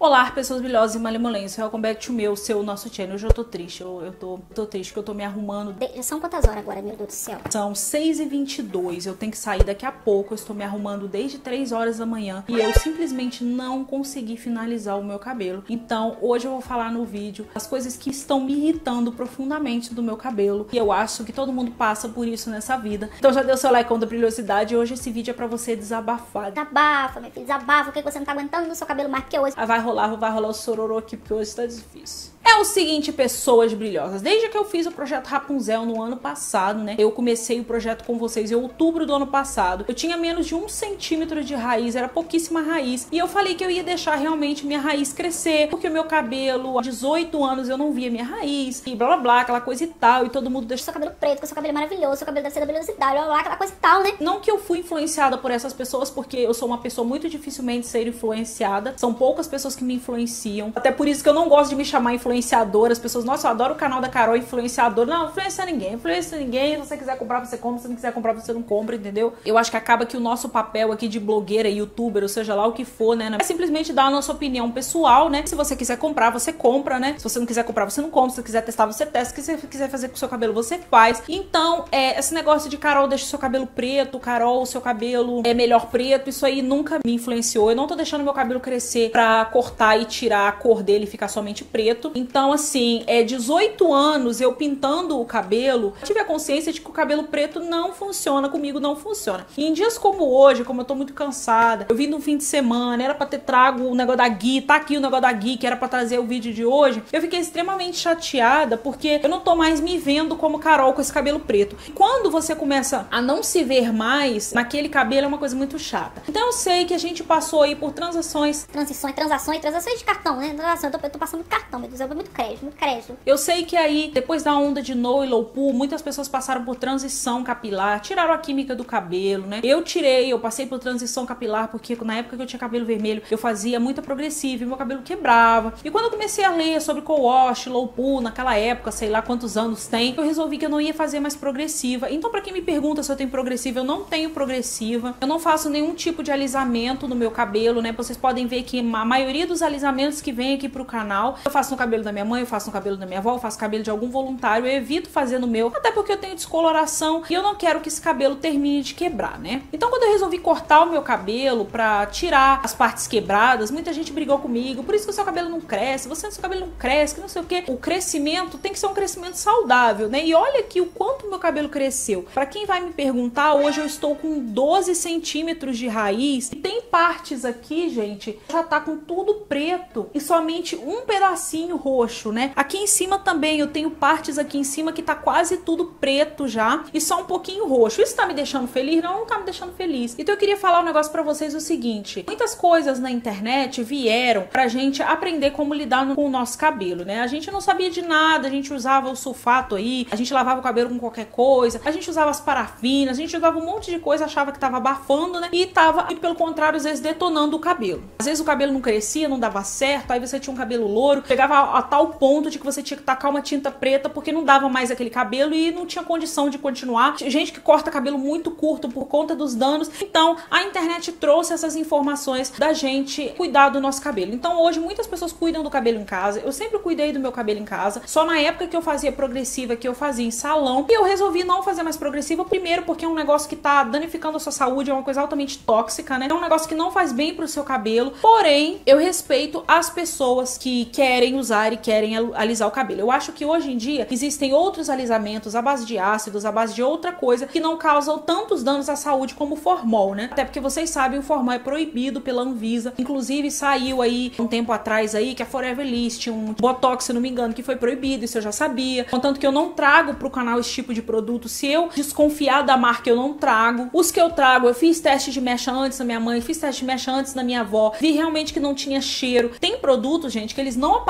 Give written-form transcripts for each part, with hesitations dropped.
Olá, pessoas brilhosas e malemolentes. Welcome back to meu, seu, nosso channel. Hoje eu tô triste. Eu tô triste que eu tô me arrumando. São quantas horas agora, meu Deus do céu? São 6h22. Eu tenho que sair daqui a pouco. Eu estou me arrumando desde 3 horas da manhã. E eu simplesmente não consegui finalizar o meu cabelo. Então, hoje eu vou falar no vídeo as coisas que estão me irritando profundamente do meu cabelo. E eu acho que todo mundo passa por isso nessa vida. Então já deu seu like com a brilhosidade. E hoje esse vídeo é pra você desabafar. Desabafa, meu filho, desabafa. O que você não tá aguentando no seu cabelo mais que hoje? Vai rolar o sororô aqui, porque hoje tá difícil. É o seguinte, pessoas brilhosas, desde que eu fiz o projeto Rapunzel no ano passado, né, eu comecei o projeto com vocês em outubro do ano passado, eu tinha menos de 1 centímetro de raiz, era pouquíssima raiz, e eu falei que eu ia deixar realmente minha raiz crescer, porque o meu cabelo, há 18 anos eu não via minha raiz, e blá blá blá, aquela coisa e tal, e todo mundo deixa seu cabelo preto, que seu cabelo é maravilhoso, seu cabelo deve ser da brilhosidade, blá blá blá, aquela coisa e tal, né? Não que eu fui influenciada por essas pessoas, porque eu sou uma pessoa muito dificilmente ser influenciada, são poucas pessoas que me influenciam, até por isso que eu não gosto de me chamar influenciadora. As pessoas, nossa, eu adoro o canal da Carol, influenciadora. Não, influencia ninguém, se você quiser comprar, você compra, se não quiser comprar, você não compra, entendeu? Eu acho que acaba que o nosso papel aqui de blogueira, youtuber, ou seja lá o que for, né, é simplesmente dar a nossa opinião pessoal, né? Se você quiser comprar, você compra, né? Se você não quiser comprar, você não compra. Se você quiser testar, você testa. Se você quiser fazer com o seu cabelo, você faz. Então, esse negócio de Carol deixa o seu cabelo preto, Carol, o seu cabelo é melhor preto, isso aí nunca me influenciou. Eu não tô deixando meu cabelo crescer pra cortar e tirar a cor dele e ficar somente preto. Então, assim, 18 anos eu pintando o cabelo, tive a consciência de que o cabelo preto não funciona comigo, não funciona. E em dias como hoje, como eu tô muito cansada, eu vim no fim de semana, era pra ter trago o negócio da Gui, tá aqui o negócio da Gui, que era pra trazer o vídeo de hoje, eu fiquei extremamente chateada, porque eu não tô mais me vendo como Carol com esse cabelo preto. E quando você começa a não se ver mais naquele cabelo, é uma coisa muito chata. Então eu sei que a gente passou aí por transações Transações de cartão, né? Transação, eu tô passando muito cartão, meu Deus, é muito crédito. Eu sei que aí, depois da onda de No e Low Poo, muitas pessoas passaram por transição capilar, tiraram a química do cabelo, né? Eu passei por transição capilar porque na época que eu tinha cabelo vermelho, eu fazia muita progressiva e meu cabelo quebrava. E quando eu comecei a ler sobre co-wash, Low Poo, naquela época, sei lá quantos anos tem, eu resolvi que eu não ia fazer mais progressiva. Então, pra quem me pergunta se eu tenho progressiva, eu não tenho progressiva. Eu não faço nenhum tipo de alisamento no meu cabelo, né? Vocês podem ver que a maioria dos alisamentos que vem aqui pro canal, eu faço no cabelo da minha mãe, eu faço no cabelo da minha avó, eu faço cabelo de algum voluntário, eu evito fazer no meu, até porque eu tenho descoloração e eu não quero que esse cabelo termine de quebrar, né? Então, quando eu resolvi cortar o meu cabelo pra tirar as partes quebradas, muita gente brigou comigo, por isso que o seu cabelo não cresce, seu cabelo não cresce, que não sei o que. O crescimento tem que ser um crescimento saudável, né? E olha aqui o quanto meu cabelo cresceu. Pra quem vai me perguntar, hoje eu estou com 12 centímetros de raiz e tem partes aqui, gente, já tá com tudo preto e somente um pedacinho roxo, né? Aqui em cima também eu tenho partes aqui em cima que tá quase tudo preto já e só um pouquinho roxo. Isso tá me deixando feliz? Não, não tá me deixando feliz. Então eu queria falar um negócio pra vocês, o seguinte: muitas coisas na internet vieram pra gente aprender como lidar com o nosso cabelo, né? A gente não sabia de nada, a gente usava o sulfato aí, a gente lavava o cabelo com qualquer coisa, a gente usava as parafinas, a gente usava um monte de coisa, achava que tava abafando, né? E pelo contrário, às vezes detonando o cabelo. Às vezes o cabelo não crescia, não dava certo, aí você tinha um cabelo louro, chegava a tal ponto de que você tinha que tacar uma tinta preta porque não dava mais aquele cabelo e não tinha condição de continuar. Gente que corta cabelo muito curto por conta dos danos. Então, a internet trouxe essas informações da gente cuidar do nosso cabelo. Então, hoje, muitas pessoas cuidam do cabelo em casa. Eu sempre cuidei do meu cabelo em casa. Só na época que eu fazia progressiva, que eu fazia em salão. E eu resolvi não fazer mais progressiva, primeiro porque é um negócio que tá danificando a sua saúde, é uma coisa altamente tóxica, né? É um negócio que não faz bem pro seu cabelo. Porém, eu respeito as pessoas que querem usar e querem alisar o cabelo. Eu acho que hoje em dia existem outros alisamentos à base de ácidos, à base de outra coisa que não causam tantos danos à saúde como o formol, né? Até porque vocês sabem, o formol é proibido pela Anvisa. Inclusive saiu aí um tempo atrás aí que a Forever List tinha um botox, se não me engano, que foi proibido, isso eu já sabia. Contanto que eu não trago pro canal esse tipo de produto. Se eu desconfiar da marca, eu não trago. Os que eu trago, eu fiz teste de mecha antes na minha mãe, fiz teste de mecha antes na minha avó, vi realmente que não tinha cheiro. Tem produtos, gente, que eles não aparecem aqui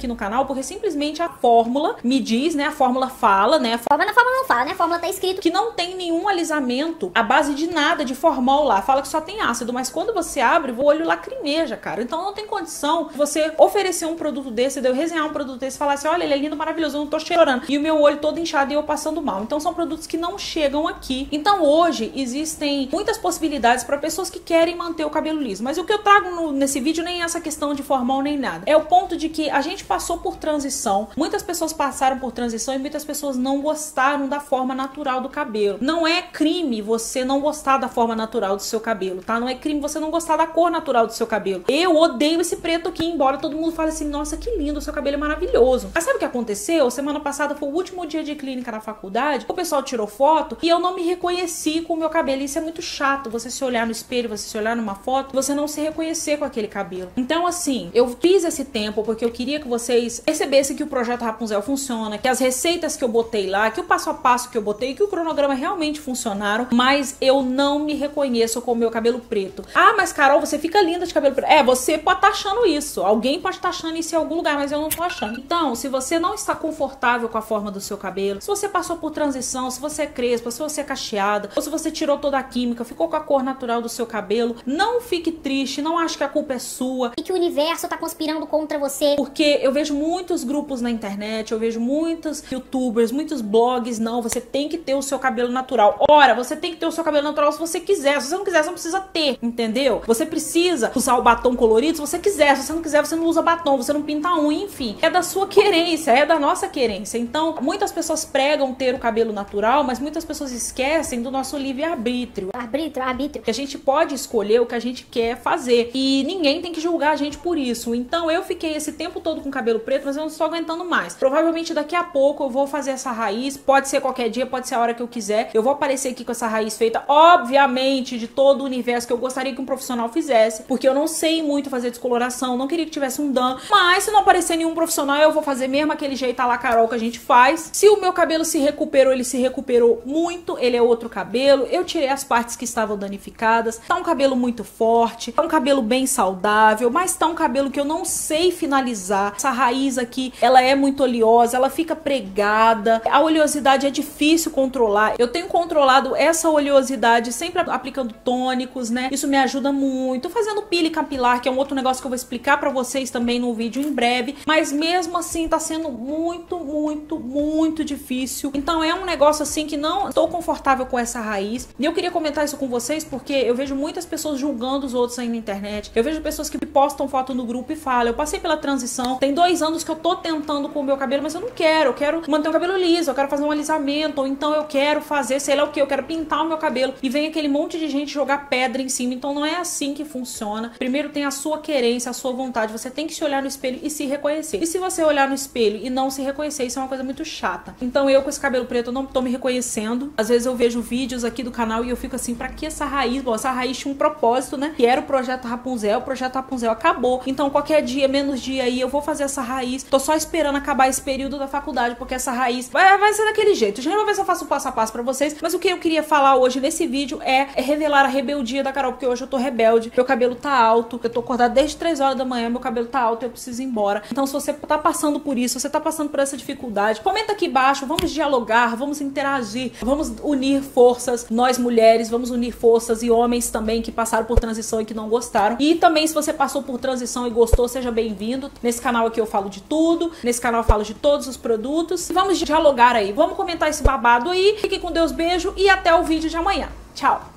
aqui no canal porque simplesmente a fórmula me diz, né? A fórmula fala, né? Mas na fórmula não fala, né? A fórmula tá escrito que não tem nenhum alisamento à base de nada, de formol lá. Fala que só tem ácido, mas quando você abre, o olho lacrimeja, cara. Então não tem condição de você oferecer um produto desse, de eu resenhar um produto desse e falar assim, olha, ele é lindo, maravilhoso, eu não tô chorando. E o meu olho todo inchado e eu passando mal. Então são produtos que não chegam aqui. Então hoje existem muitas possibilidades para pessoas que querem manter o cabelo liso. Mas o que eu trago nesse vídeo nem é essa questão de formol nem nada. É o ponto de que a gente passou por transição. Muitas pessoas passaram por transição e muitas pessoas não gostaram da forma natural do cabelo. Não é crime você não gostar da forma natural do seu cabelo, tá? Não é crime você não gostar da cor natural do seu cabelo. Eu odeio esse preto aqui, embora todo mundo fale assim, nossa, que lindo, o seu cabelo é maravilhoso. Mas sabe o que aconteceu? Semana passada foi o último dia de clínica na faculdade, o pessoal tirou foto e eu não me reconheci com o meu cabelo. Isso é muito chato, você se olhar no espelho, você se olhar numa foto, você não se reconhecer com aquele cabelo. Então assim, eu fiz esse tempo porque eu queria que vocês percebessem que o Projeto Rapunzel funciona, que as receitas que eu botei lá, que o passo a passo que eu botei, que o cronograma realmente funcionaram, mas eu não me reconheço com o meu cabelo preto. Ah, mas Carol, você fica linda de cabelo preto. É, você pode estar achando isso. Alguém pode estar achando isso em algum lugar, mas eu não tô achando. Então, se você não está confortável com a forma do seu cabelo, se você passou por transição, se você é crespa, se você é cacheada, ou se você tirou toda a química, ficou com a cor natural do seu cabelo, não fique triste, não ache que a culpa é sua. e que o universo tá conspirando contra você. Porque eu vejo muitos grupos na internet, eu vejo muitos youtubers, muitos blogs, não, você tem que ter o seu cabelo natural. Ora, você tem que ter o seu cabelo natural se você quiser. Se você não quiser, você não precisa ter, entendeu? Você precisa usar o batom colorido se você quiser. Se você não quiser, você não usa batom, você não pinta a unha, enfim. É da sua querência, é da nossa querência. Então, muitas pessoas pregam ter o cabelo natural, mas muitas pessoas esquecem do nosso livre-arbítrio. Arbítrio. Que a gente pode escolher o que a gente quer fazer. E ninguém tem que julgar a gente por isso. Então, eu fiquei esse tempo todo com cabelo preto, mas eu não estou aguentando mais. Provavelmente daqui a pouco eu vou fazer essa raiz. Pode ser qualquer dia, pode ser a hora que eu quiser. Eu vou aparecer aqui com essa raiz feita, obviamente, de todo o universo que eu gostaria que um profissional fizesse, porque eu não sei muito fazer descoloração, não queria que tivesse um dano, mas se não aparecer nenhum profissional, eu vou fazer mesmo aquele jeito à la Carol que a gente faz. Se o meu cabelo se recuperou, ele se recuperou muito, ele é outro cabelo, eu tirei as partes que estavam danificadas, tá um cabelo muito forte, tá um cabelo bem saudável, mas tá um cabelo que eu não sei finalizar. Essa raiz aqui, ela é muito oleosa, ela fica pregada, a oleosidade é difícil controlar. Eu tenho controlado essa oleosidade sempre aplicando tônicos, né? Isso me ajuda muito. Fazendo pele capilar, que é um outro negócio que eu vou explicar pra vocês também no vídeo em breve, mas mesmo assim tá sendo muito difícil. Então é um negócio assim que não estou confortável com essa raiz. E eu queria comentar isso com vocês porque eu vejo muitas pessoas julgando os outros aí na internet. Eu vejo pessoas que postam foto no grupo e falam, eu passei pela transição, tem 2 anos que eu tô tentando com o meu cabelo, mas eu não quero, eu quero manter o cabelo liso, eu quero fazer um alisamento, ou então eu quero fazer, sei lá o que, eu quero pintar o meu cabelo. E vem aquele monte de gente jogar pedra em cima. Então não é assim que funciona. Primeiro tem a sua querência, a sua vontade. Você tem que se olhar no espelho e se reconhecer. E se você olhar no espelho e não se reconhecer, isso é uma coisa muito chata. Então eu com esse cabelo preto, eu não tô me reconhecendo. Às vezes eu vejo vídeos aqui do canal e eu fico assim, pra que essa raiz? Bom, essa raiz tinha um propósito, né? Que era o Projeto Rapunzel. O Projeto Rapunzel acabou. Então qualquer dia, menos dia aí, eu vou fazer essa raiz. Tô só esperando acabar esse período da faculdade, porque essa raiz vai ser daquele jeito. Já vou ver se eu faço o passo a passo pra vocês. Mas o que eu queria falar hoje nesse vídeo é revelar a rebeldia da Carol, porque hoje eu tô rebelde. Meu cabelo tá alto. Eu tô acordada desde 3 horas da manhã, meu cabelo tá alto e eu preciso ir embora. Então se você tá passando por isso, você tá passando por essa dificuldade, comenta aqui embaixo, vamos dialogar, vamos interagir, vamos unir forças, nós mulheres, vamos unir forças e homens também que passaram por transição e que não gostaram. E também se você passou por transição e gostou, seja bem-vindo. Nesse canal aqui eu falo de tudo, nesse canal eu falo de todos os produtos. E vamos dialogar aí, vamos comentar esse babado aí. Fiquem com Deus, beijo e até o vídeo de amanhã. Tchau!